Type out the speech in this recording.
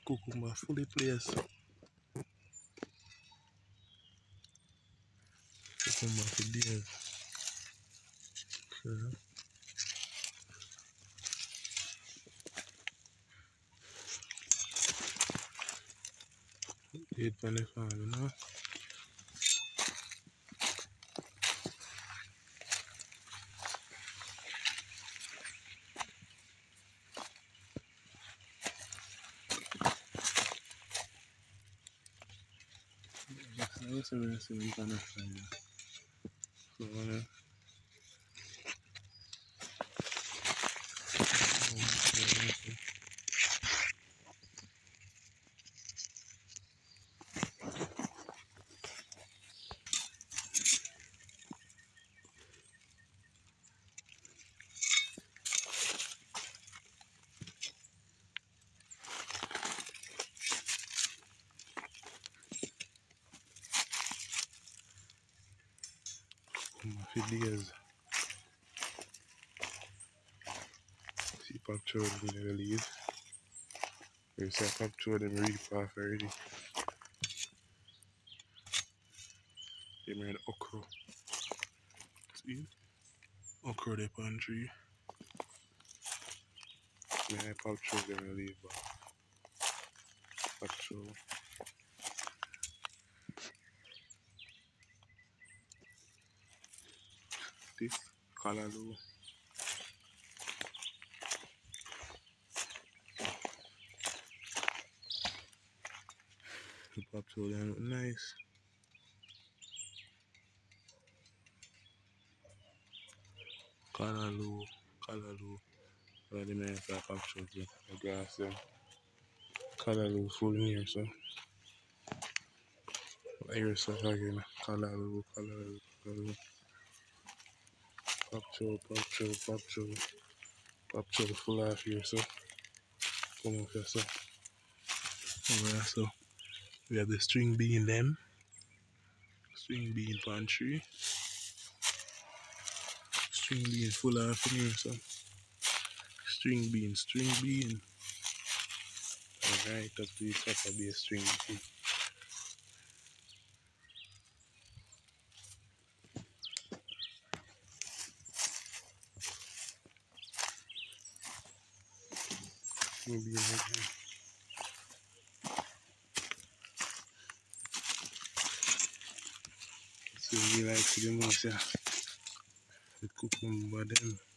cucumber fully placed. Cucumber for days. Okay. 8.5, you know. That's a very simple kind of thing. So, for days. See, capture them in the leaf. You see, I capture them reap off already. They made okra. See? Okra they on tree. Then I capture them and leave back. Capture. This callaloo. The capture them look nice. Callaloo. But the man I capture the grass there. Callaloo full near so. Here so again. Callaloo. Capture full off here so. Come off here so. Over here so. We have the string bean them. String bean pan tree. String bean full off from here so. String bean. Alright, up to the top of the string bean. Maybe so we like to the most, yeah. The cucumber them.